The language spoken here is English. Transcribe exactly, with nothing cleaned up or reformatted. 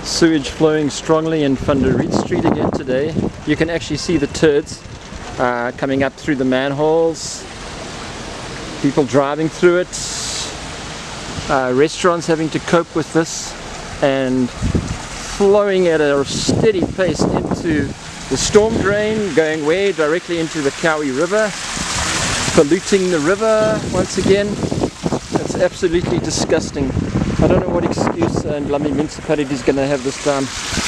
Sewage flowing strongly in Riet Street again today. You can actually see the turds uh, coming up through the manholes, people driving through it, uh, restaurants having to cope with this, and flowing at a steady pace into the storm drain, going way directly into the Kowie River, polluting the river once again. It's absolutely disgusting. I don't know what excuse uh, Mlami municipality is going to have this time.